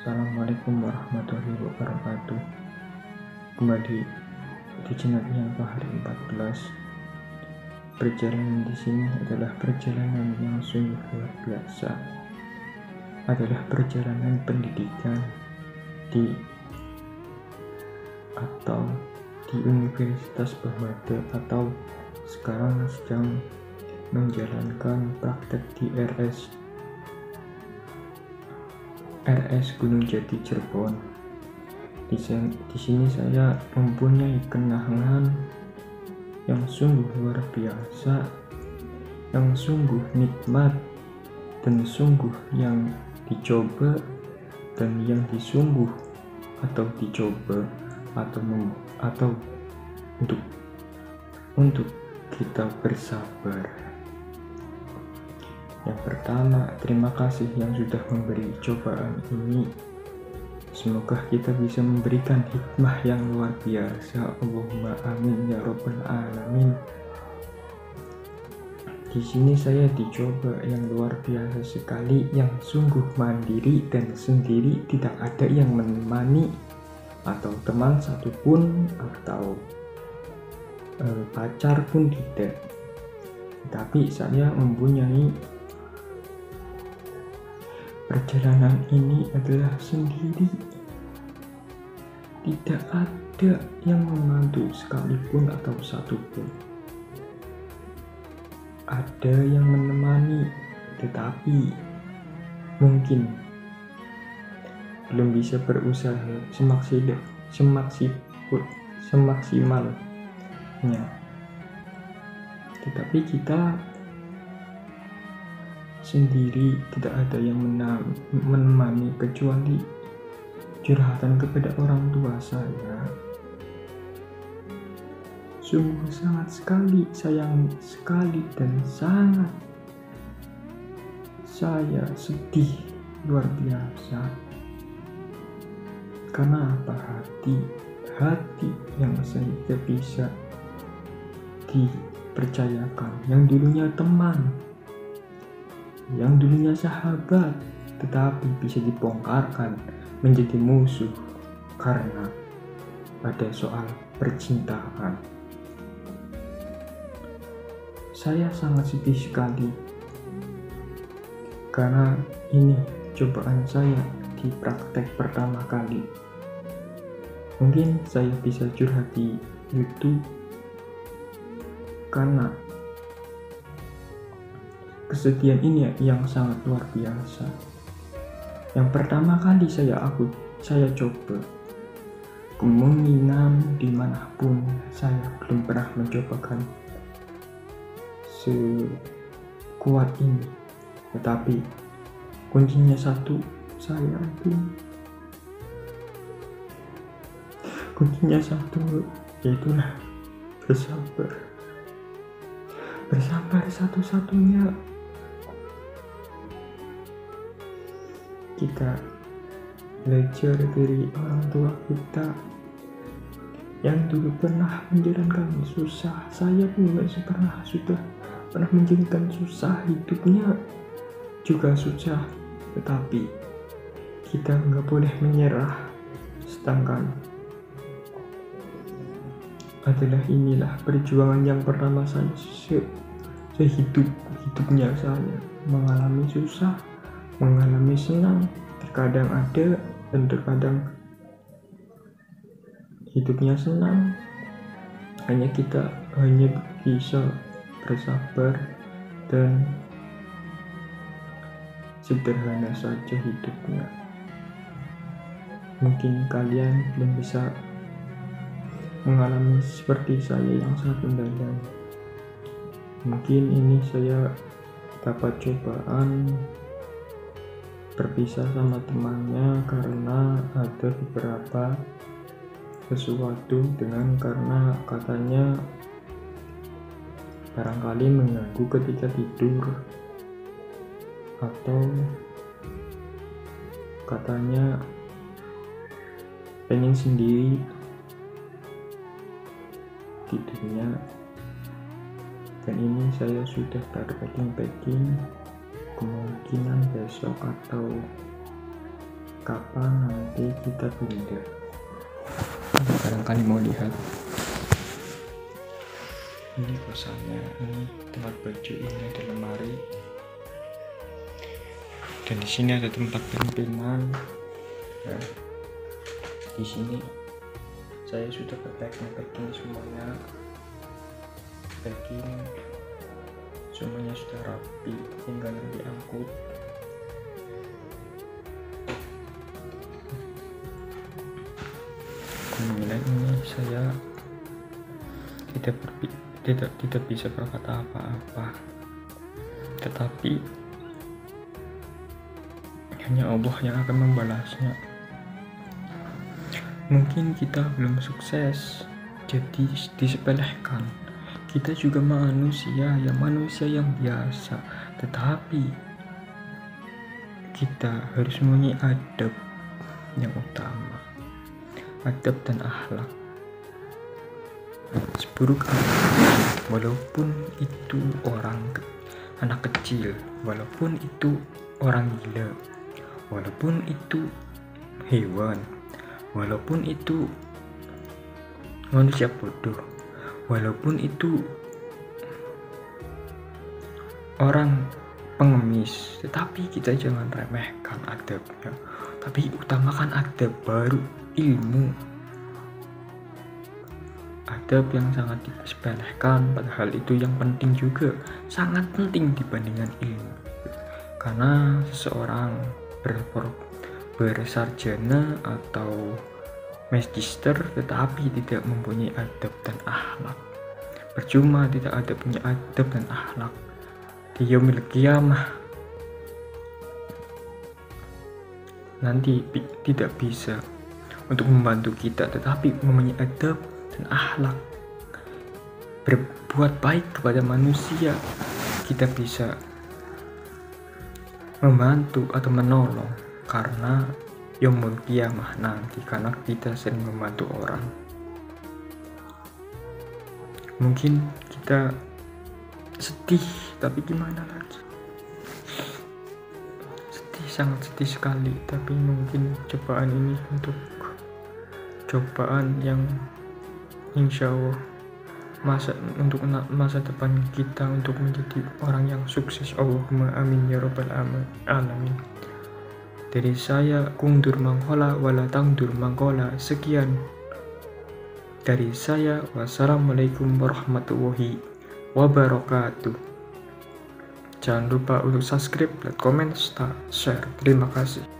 Assalamualaikum warahmatullahi wabarakatuh. Kembali di channel yang hari 14. Perjalanan di sini adalah perjalanan yang sungguh luar biasa. Adalah perjalanan pendidikan di Universitas Bernade atau sekarang sedang menjalankan praktek di RS Gunung Jati Cirebon. Di sini saya mempunyai kenangan yang sungguh luar biasa, yang sungguh nikmat, dan sungguh yang dicoba dan yang disungguh atau dicoba atau untuk kita bersabar. Yang pertama, terima kasih yang sudah memberi cobaan ini. Semoga kita bisa memberikan hikmah yang luar biasa. Allahumma amin ya rabbal alamin. Di sini saya dicoba yang luar biasa sekali, yang sungguh mandiri dan sendiri, tidak ada yang menemani atau teman satupun atau pacar pun tidak. Tapi saya mempunyai perjalanan ini adalah sendiri. Tidak ada yang membantu sekalipun atau satupun. Ada yang menemani, tetapi mungkin belum bisa berusaha semaksimalnya. Tetapi kita sendiri, tidak ada yang menemani kecuali curhatan kepada orang tua saya. Sungguh sangat sekali, sayang sekali, dan sangat saya sedih luar biasa. Karena apa? Hati yang saya tidak bisa dipercayakan, yang dulunya teman, yang dulunya sahabat, tetapi bisa dibongkarkan menjadi musuh karena ada soal percintaan. Saya sangat sedih sekali karena ini cobaan saya di praktek pertama kali. Mungkin saya bisa curhat di YouTube karena kesedihan ini yang sangat luar biasa. Yang pertama kali saya coba kemungkinan dimanapun saya belum pernah mencobakan sekuat ini. Tetapi kuncinya satu, yaitulah bersabar. Bersabar satu-satunya kita belajar dari orang tua kita yang dulu pernah menjalankan susah. Saya pun sudah pernah menjalankan susah, hidupnya juga susah, tetapi kita nggak boleh menyerah. Sedangkan inilah perjuangan yang pertama saya hidupnya saya mengalami susah, mengalami senang, terkadang ada dan terkadang hidupnya senang. Kita hanya bisa bersabar dan sederhana saja hidupnya. Mungkin kalian belum bisa mengalami seperti saya yang sangat mendalam. Mungkin ini saya dapat cobaan berpisah sama temannya karena ada beberapa sesuatu karena katanya barangkali mengganggu ketika tidur, atau katanya pengen sendiri tidurnya. Dan ini saya sudah packing, kemungkinan besok atau kapan nanti kita pindah. Barangkali mau lihat. Ini kosannya, ini tempat baju, ini ada lemari. Dan di sini ada tempat penimpinan. Nah, di sini saya sudah packing semuanya. Packing semuanya sudah rapi, tinggal diangkut. Kemudian ini saya tidak bisa berkata apa-apa, tetapi hanya Allah yang akan membalasnya. Mungkin kita belum sukses, jadi disepelekan. Kita juga manusia yang biasa, tetapi kita harus mempunyai adab yang utama, adab dan akhlak. Seburuk apa, walaupun itu anak kecil, walaupun itu orang gila, walaupun itu hewan, walaupun itu manusia bodoh, walaupun itu orang pengemis, tetapi kita jangan remehkan adabnya, tapi utamakan adab, baru ilmu. Adab yang sangat disepelekan, padahal itu yang penting juga, sangat penting dibandingkan ilmu. Karena seseorang bersarjana atau magister tetapi tidak mempunyai adab dan akhlak, percuma tidak ada punya adab dan akhlak. Di yaumil qiyamah nanti tidak bisa untuk membantu kita, tetapi mempunyai adab dan akhlak, berbuat baik kepada manusia, kita bisa membantu atau menolong karena yaumul qiyamah nanti, karena kita sering membantu orang. Mungkin kita sedih, tapi gimana lagi, sangat sedih sekali, tapi mungkin cobaan ini untuk cobaan yang insya Allah untuk masa depan kita, untuk menjadi orang yang sukses. Allahumma amin ya rabbal alamin. Dari saya, kundur mangkola wala tangdur mangkola. Sekian dari saya, wassalamualaikum warahmatullahi wabarakatuh. Jangan lupa untuk subscribe, like, comment, share. Terima kasih.